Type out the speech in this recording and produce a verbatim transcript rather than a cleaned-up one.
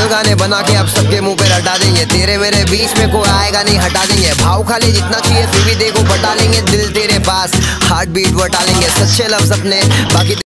Viral गाने बना के अब सबके मुंह पे रटा देंगे। तेरे मेरे बीच में कोई आएगा नहीं, हटा देंगे। भाव खाली जितना चाहिए फिर भी देखो बटा लेंगे। दिल तेरे पास हार्ट बीट बटा लेंगे। सच्चे लफ्ज अपने बाकी